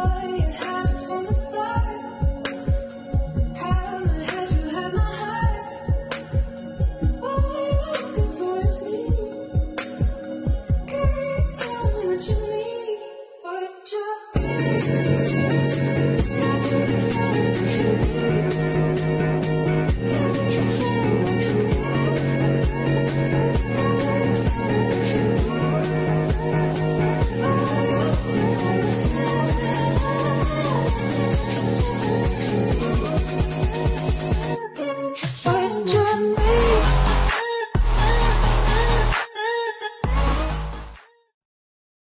you had it from the start. Had my head, you had my heart. All you're looking for is me. Can you tell me what you need? What you